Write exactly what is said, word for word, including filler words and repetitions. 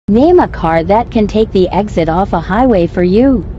Name a car that can take the exit off a highway for you.